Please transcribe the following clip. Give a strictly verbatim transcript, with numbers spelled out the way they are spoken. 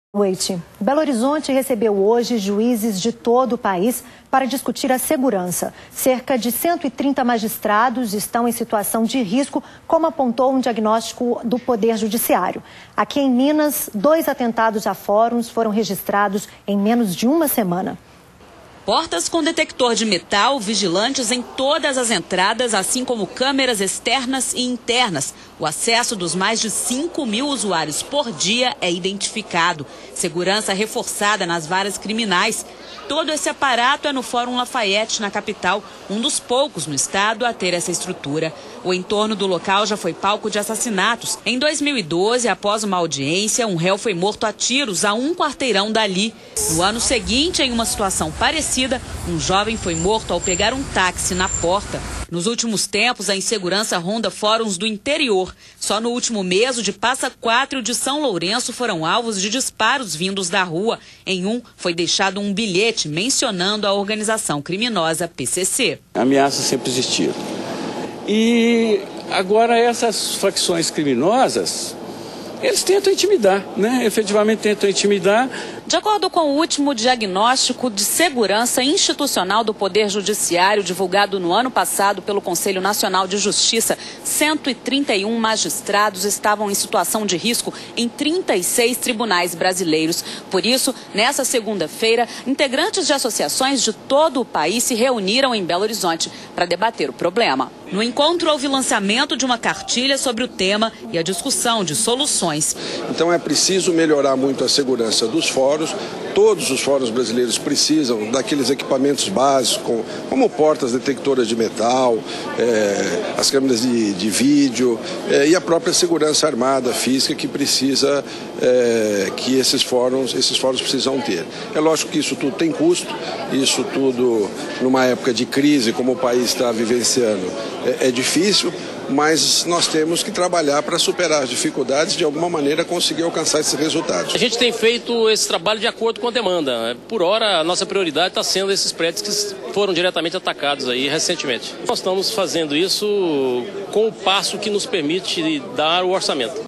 Boa noite. Belo Horizonte recebeu hoje juízes de todo o país para discutir a segurança. Cerca de cento e trinta magistrados estão em situação de risco, como apontou um diagnóstico do Poder Judiciário. Aqui em Minas, dois atentados a fóruns foram registrados em menos de uma semana. Portas com detector de metal, vigilantes em todas as entradas, assim como câmeras externas e internas. O acesso dos mais de cinco mil usuários por dia é identificado. Segurança reforçada nas varas criminais. Todo esse aparato é no Fórum Lafayette, na capital, um dos poucos no estado a ter essa estrutura. O entorno do local já foi palco de assassinatos. Em dois mil e doze, após uma audiência, um réu foi morto a tiros a um quarteirão dali. No ano seguinte, em uma situação parecida, um jovem foi morto ao pegar um táxi na porta. Nos últimos tempos, a insegurança ronda fóruns do interior. Só no último mês, o de Passa Quatro e o de São Lourenço foram alvos de disparos vindos da rua. Em um, foi deixado um bilhete mencionando a organização criminosa P C C. Ameaças sempre existiram. E agora essas facções criminosas, eles tentam intimidar, né? Efetivamente tentam intimidar. De acordo com o último diagnóstico de segurança institucional do Poder Judiciário, divulgado no ano passado pelo Conselho Nacional de Justiça, cento e trinta e um magistrados estavam em situação de risco em trinta e seis tribunais brasileiros. Por isso, nessa segunda-feira, integrantes de associações de todo o país se reuniram em Belo Horizonte para debater o problema. No encontro, houve lançamento de uma cartilha sobre o tema e a discussão de soluções. Então é preciso melhorar muito a segurança dos fóruns. Todos os fóruns brasileiros precisam daqueles equipamentos básicos, como, como portas detectoras de metal, é, as câmeras de, de vídeo é, e a própria segurança armada física que precisa, é, que esses fóruns, esses fóruns precisam ter. É lógico que isso tudo tem custo, isso tudo numa época de crise como o país está vivenciando é, é difícil, mas nós temos que trabalhar para superar as dificuldades e de alguma maneira conseguir alcançar esses resultados. A gente tem feito esse trabalho de acordo com a demanda. Por hora, a nossa prioridade está sendo esses prédios que foram diretamente atacados aí recentemente. Nós estamos fazendo isso com o passo que nos permite dar o orçamento.